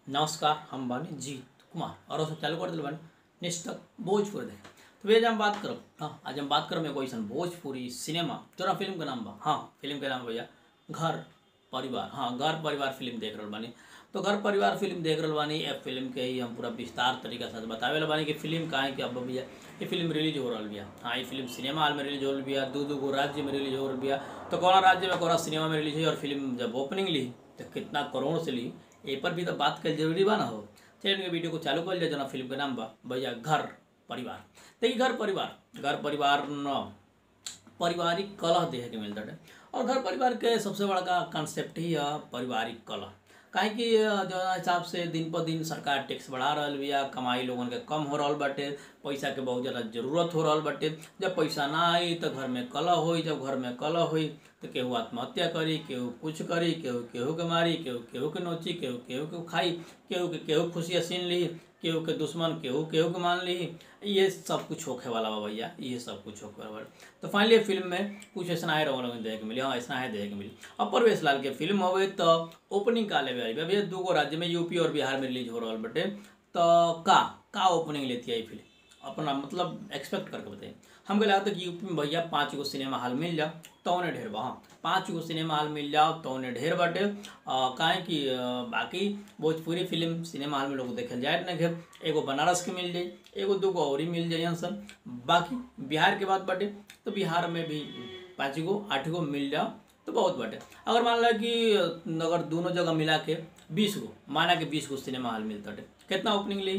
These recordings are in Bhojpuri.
नमस्कार, हम बानी जीत कुमार और सब चालू कर दिल बानी निष्ठक भोजपुरी देखे। तो भैया आज हम बात करब आज हम बात करब एगो ऐसन भोजपुरी सिनेमा जोना फिल्म के नाम बा फिल्म के नाम भैया घर परिवार। घर परिवार फिल्म देख रहल बानी। तो घर परिवार फिल्म देख रहल बानी। ए फिल्म के ही हम पूरा विस्तार तरीका से बतावे ला बानी कि फिल्म काहे कि अब भैया ये फिल्म रिलीज हो रहल बिया। ये फिल्म सिनेमा हॉल में रिलीज हो रहल बिया, दू गो राज्य में रिलीज हो रहल बिया। तो कौना राज्य में कौना सिनेमा में रिलीज हुई और फिल्म जब ओपनिंग ली तो कितना करोड़ से ली, ए पर भी तो बात कर जरूरी बा ना हो। चलिए वीडियो को चालू कर लिया। जना फिल्म के नाम बा भैया घर परिवार। देखिए घर परिवार न पारिवारिक कलह देखे के मिलता है। और घर परिवार के सबसे बड़ा कॉन्सेप्ट ही है पारिवारिक कलह। काहे कि जो हिसाब से दिन पर दिन सरकार टैक्स बढ़ा रहल बिया, कमाई लोगन के कम हो रहल बाटे, पैसा के बहुत ज़्यादा जरूरत हो रहल बाटे। जब पैसा ना आई तो घर में कलह होई, जब घर में कलह होई तो केहू आत्महत्या करी, केहू कुछ करी, केहू केहू के मारी, केहू केहू के नोची, केहू केहू के खाई, केहू के केहू खुशियाँ छीन ली, केहू के दुश्मन केहू केहू के मान ली। ये सब कुछ होखे वाला बा भैया, ये सब कुछ होखे वाला। तो फाइनली फिल्म में कुछ ऐसा है रहा देखे के मिली। ऐसा है देखे के मिली। अब परवेश लाल के फिल्म हो तो ओपनिंग का ले भैया दू गो राज्य में यूपी और बिहार में रिलीज हो रहा बटे। तो का ओपनिंग लेती है ये फिल्म अपना मतलब एक्सपेक्ट करके बताइए। हमको लगता है कि यूपी में भैया 5 गो सिनेमा हॉल मिल जाओ तो उन्हें ढेर बा। 5 गो सिनेमा हॉल मिल जाओ तो उन्हें ढेर बाटे। काहे कि बाकी भोजपुरी फिल्म सिनेमा हॉल में लोग देखे जाए ना घेर। एगो बनारस के मिल जाए, एगो दू गो और ही मिल जाए सब। बाकी बिहार के बात बाटे तो बिहार में भी 5 गो 8 गो मिल जाओ तो बहुत बाटे। अगर मान ला कि अगर दोनों जगह मिला के 20 गो, माना कि 20 गो सिनेमा हॉल मिलता है, कितना ओपनिंग ली?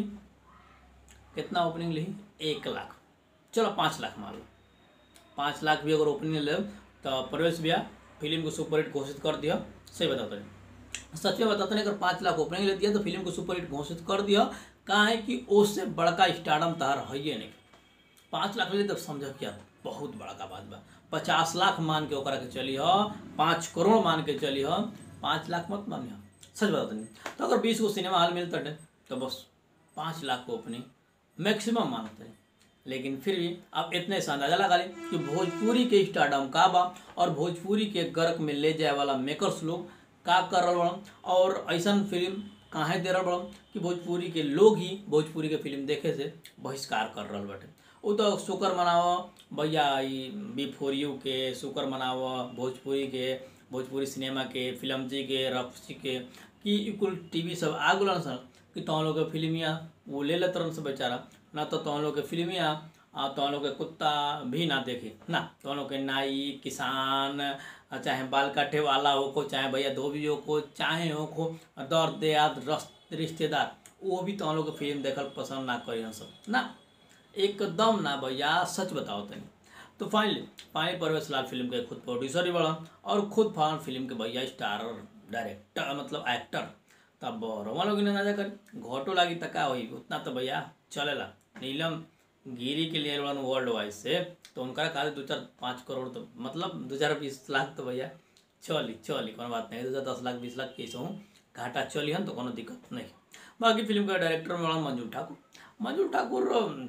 1 लाख। चलो 5 लाख मान लो। 5 लाख भी अगर ओपनिंग ले तो परवेश भैया फिल्म को सुपरहिट घोषित कर दिया। सही बताता नहीं, सच में बताता नहीं। अगर 5 लाख ओपनिंग ले दिया तो फिल्म को सुपरहिट घोषित कर दिया। कहाँ है कि उससे बड़का स्टारडम तार है ही नहीं। 5 लाख ले तब समझ क्या बहुत बड़का बात बा। 50 लाख मान के ओकरा के चली हो, 5 करोड़ मान के चली हो, 5 लाख मत मानिए। सच बताता नहीं। तो अगर 20 गो सिनेमा हॉल मिलता है तो बस 5 लाख को ओपनिंग मैक्सिमम मानते हैं। लेकिन फिर भी अब इतने से अंदाजा लगा लें कि भोजपुरी के स्टारडम का बा और भोजपुरी के गर्क में ले जाए वाला मेकर्स लोग का कर रहा बड़ा और ऐसा फिल्म काहे दे रहा बड़ा कि भोजपुरी के लोग ही भोजपुरी के फिल्म देखे से बहिष्कार कर रहा बाटे। वो तो शुक्र मनाओ भैया B4U के, शुक्र मनाओ भोजपुरी सिनेमा के, फिल्म जी के, रफ्सी के कि कुल टीवी सब आ गलन सन कि तुम लोग के फिल्मिया वो ले लेते रन से बेचारा ना। तो तुम लोग के फिल्मिया तुम लोग के कुत्ता भी ना देखे ना। तुम लोग के नाई, किसान, चाहे बाल काटे वाला हो को, चाहे भैया धोबी हो को, चाहे हो को दर्द याद रिश्तेदार, वो भी तुम लोग के फिल्म देखल पसंद ना करी सब ना। एकदम ना भैया, सच बताओ तनी। तो फाइनली परवेश लाल फिल्म के खुद प्रोड्यूसर ही बड़ा और खुद फान फिल्म के भैया स्टार डायरेक्टर मतलब एक्टर। तब रोमा लोग अंदाजा करी घोटो लागी तक का हुई उतना तो भैया चलेला। नीलम गिरी के लिए वर्ल्ड वाइज से तो उनका कहा 2-4-5 करोड़ तो मतलब 2-4-20 लाख तो भैया चली कोनो बात नहीं। 2-10 लाख 20 लाख कैसे हूँ घाटा चली हन तो कोनो दिक्कत नहीं। बाकी फिल्म का डायरेक्टर में मंजूर ठाकुर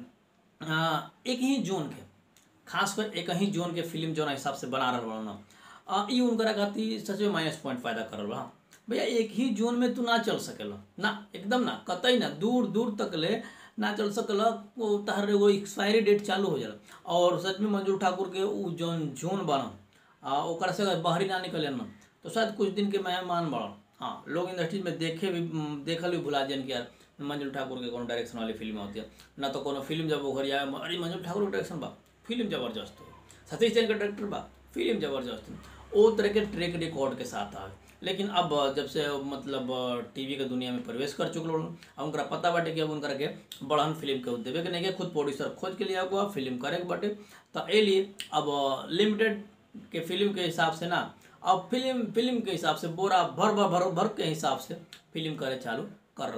एक ही जोन के, खासकर एक ही जोन के फिल्म जो हिसाब से बना रहा ना ये उनका खाती सच में माइनस पॉइंट फायदा कर रहा भैया। एक ही जोन में तू ना चल सकेला ना, एकदम ना, कतई ना, दूर दूर तक ले ना चल सकला। वो तहर वो एक्सपायरी डेट चालू हो जाला। और सच में मंजूर ठाकुर के वो जोन बना ओकर से बाहरी ना निकले ना तो शायद कुछ दिन के मेहमान बड़ा। लोग इंडस्ट्री में देखल भी भुला जान कि यार मंजूर ठाकुर के कौन डायरेक्शन वाली फिल्म होती है ना। तो कोनो फिल्म जब ओघर आए अरे मंजूर ठाकुर के डायरेक्शन बा, फिल्म जबरदस्त हो। सतीश जैन का डायरेक्टर बा, फिल्म जबरदस्त हो। वो तरह के ट्रैक रिकॉर्ड के साथ आए। लेकिन अब जब से मतलब टीवी के दुनिया में प्रवेश कर चुकल अब उनका पता बाटे कि अब उनका के बड़हन फिल्म के देवे के नहीं के खुद प्रोड्यूसर खोज के लिए हुआ फिल्म करे के बाटे। तो ए लिए अब लिमिटेड के फिल्म के हिसाब से ना, अब फिल्म के हिसाब से बोरा भर के हिसाब से फिल्म करे चालू कर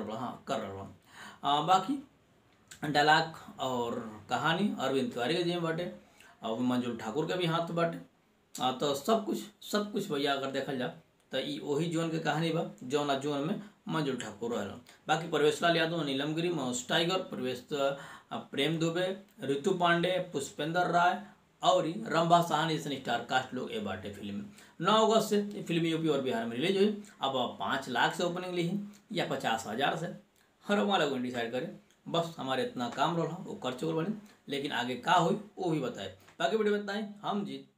रहा। बाकी डायलॉग और कहानी अरविंद तिवारी के जी बाटे और मंजूर ठाकुर के भी हाथ बाटे। तो सब कुछ भैया अगर देखल जा तो ये वही जोन के कहानी बा जौना जोन में मंजूर ठाकुर रहा। बाकी परवेश लाल यादव, नीलम गिरी, मनोज टाइगर, प्रेम दुबे, ऋतु पांडे, पुष्पेंद्र राय और रंभा सहानी जैसे स्टार कास्ट लोग ए बाटे फिल्म में। 9 अगस्त से ये फिल्म यूपी और बिहार में रिलीज हुई। अब 5 लाख से ओपनिंग ली है या 50,000 से, हर वाला को डिसाइड करें। बस हमारे इतना काम रहा वो कर चुके बने, लेकिन आगे का हुई वो भी बताए। बाकी वीडियो में इतना ही। हम जीत